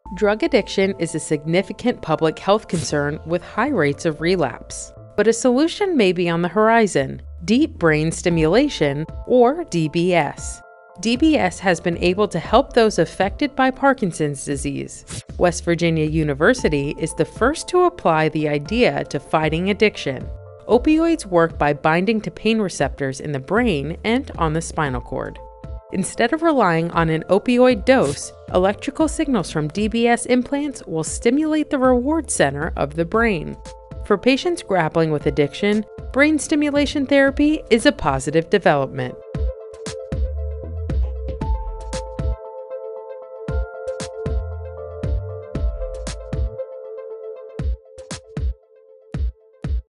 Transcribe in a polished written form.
Drug addiction is a significant public health concern with high rates of relapse. But a solution may be on the horizon: deep brain stimulation, or DBS. DBS has been able to help those affected by Parkinson's disease. West Virginia University is the first to apply the idea to fighting addiction. Opioids work by binding to pain receptors in the brain and on the spinal cord. Instead of relying on an opioid dose, electrical signals from DBS implants will stimulate the reward center of the brain. For patients grappling with addiction, brain stimulation therapy is a positive development.